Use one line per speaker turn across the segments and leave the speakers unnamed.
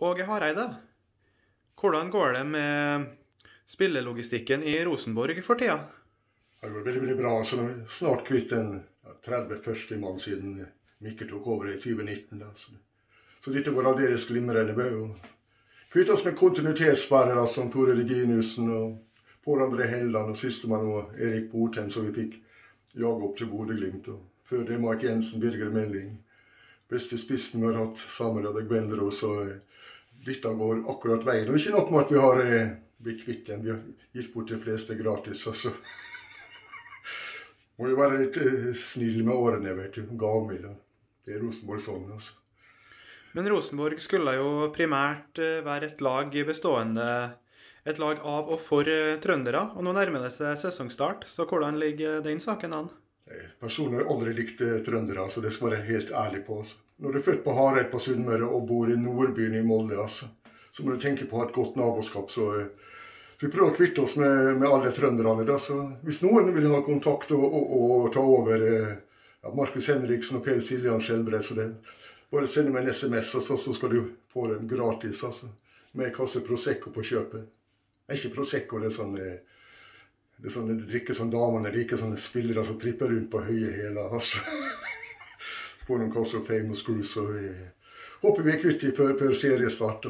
Åge Hareide, hvordan går det med spillelogistikken i Rosenborg for tida?
Det går veldig bra. Så nå er vi snart kvitt den 31. mann siden Mikkel tok over i 2019. Da. Så dette går aldeles glimrende. Kvitt oss med kontinuitetsbærere som Tore Reginiussen og Pål André Helland og sistemann og Erik Botheim, som vi fikk jage opp til Bodø/Glimt. Før det Mark Jensen, Birger Meling. Beste spissen vi har hatt sammen med Gwenderås, så dette går akkurat veien. Og ikke nok med at vi har blitt kvitt den, vi har gitt bort de fleste gratis, altså. Må jo være litt snill med årene, vet du, gavmild. Det er Rosenborg sånn, altså.
Men Rosenborg skulle jo primært være et lag bestående, et lag av og for trøndere, og nå nærmer det seg sesongstart, så hvordan ligger den saken an?
Personer har aldri likt trøndere, så det skal være helt ærlig på. Altså. Når du er født på Hareid på Sunnmøre og bor i Nordbyen i Molde, altså, så må du tenke på å ha et godt naboskap. Så vi prøver å kvitte oss med alle trønderne. Da. Så hvis noen vil ha kontakt og ta over Markus Henriksen og Per Siljan Skjelbred, så det bare send meg en SMS, og så skal du få den gratis, altså, med kasse Prosecco på kjøpet. Det er ikke Prosecco, det er sånn... Det er sånn de drikker sånn damene liker, sånne spillere som tripper rundt på høye hæler, altså. Får noen kasser og Famous Cruise, og vi håper vi er kvitt før seriestart.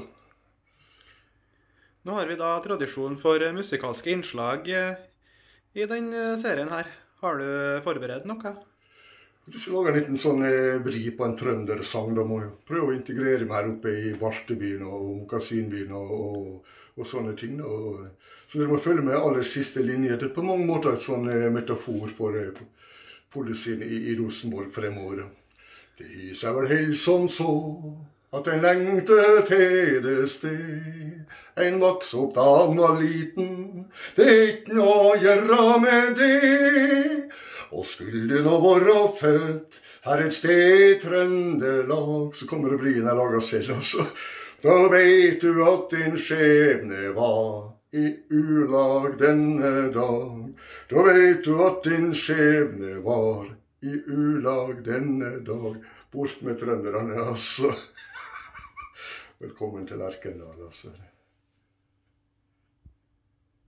Nå har vi da tradisjon for musikalske innslag i den serien her. Har du forberedt noe?
Hvis vi lager en liten sånn bri på en trøndersang, da må jeg prøve å integrere meg her oppe i Bartebyen og Mokasinbyen og sånne ting. Så dere må følge med aller siste linje. Det er på mange måter et sånn metafor for policyen i Rosenborg fremover. Det er vel helt som så at en lengte til det sted. En vaks opp da han var liten, det er ikke noe å gjøre med det. Og skulle du nå være født her et sted i Trøndelag, så kommer det bli en jeg lager selv, altså. Da vet du at din skjebne var i ulag denne dag. Da vet du at din skjebne var i ulag denne dag. Bort med trønderne, altså. Velkommen til Lerkendal, altså.